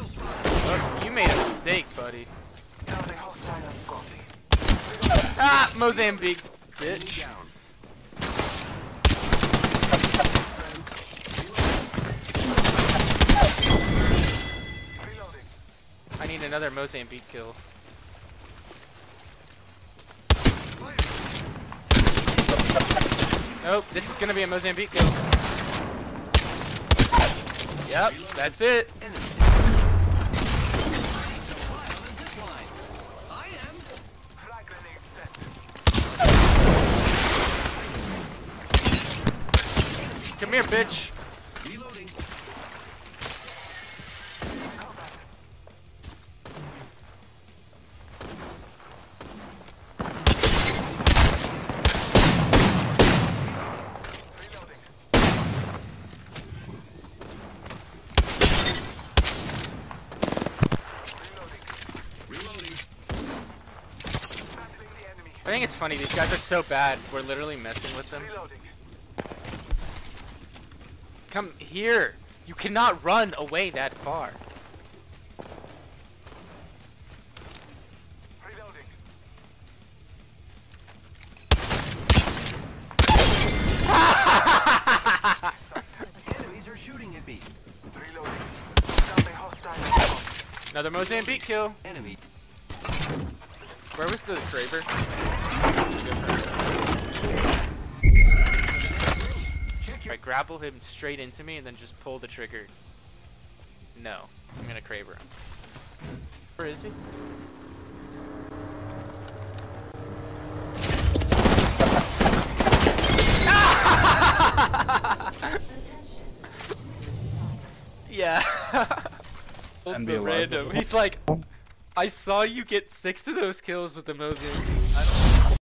Oh, you made a mistake, buddy. Ah, Mozambique, bitch. I need another Mozambique kill. Nope, this is gonna be a Mozambique kill. Yep, that's it. Come here, bitch. I think it's funny, these guys are so bad, we're literally messing with them. Come here! You cannot run away that far. Enemies are shooting at me. Another Mozambique kill. Enemy. Where was the Kraber? Alright, grapple him straight into me and then just pull the trigger. No, I'm gonna Kraber him. Where is he? Yeah. Random. He's like, I saw you get 6 of those kills with the Mozambique.